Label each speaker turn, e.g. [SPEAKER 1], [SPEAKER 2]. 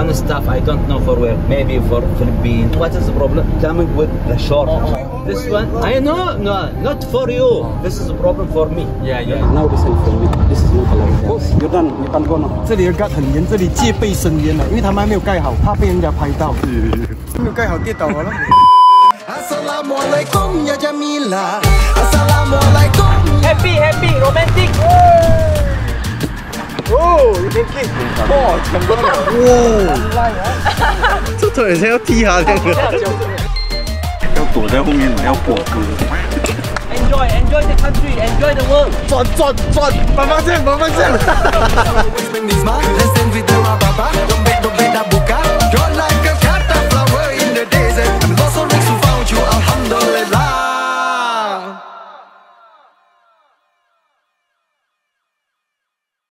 [SPEAKER 1] one stuff I don't know for where. Maybe for Philippines. What is the problem? Coming with the short. This one, I know, no, not for you. This is a problem for me.
[SPEAKER 2] Yeah.
[SPEAKER 3] Now this is for me. This is not allowed. Boss, you're done. You can go now.
[SPEAKER 4] 这里的 guard 很严，这里戒备森严了，因为他们还没有盖好，怕被人家拍到。没有盖好跌倒了。Assalamualaikum ya Jamila. Assalamualaikum.
[SPEAKER 2] Happy, romantic.
[SPEAKER 4] Oh, you can kiss. 哇，成功了！哇，这腿先要踢他这个。
[SPEAKER 3] 要躲在后面，要躲歌。
[SPEAKER 2] Enjoy the country, enjoy the world.
[SPEAKER 4] 转，反方向。